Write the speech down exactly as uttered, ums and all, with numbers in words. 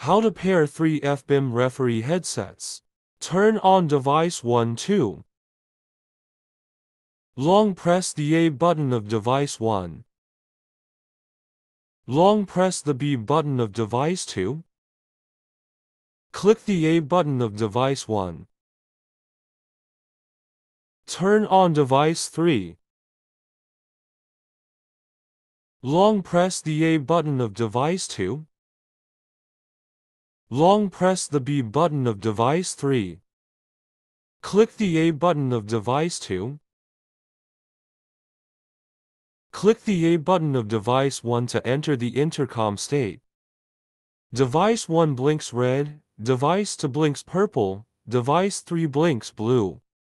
How to pair three F B I M referee headsets. Turn on device one two. Long press the A button of device one. Long press the B button of device two. Click the A button of device one. Turn on device three. Long press the A button of device two. Long press the B button of device three. Click the A button of device two. Click the A button of device one to enter the intercom state. Device one blinks red, device two blinks purple, device three blinks blue.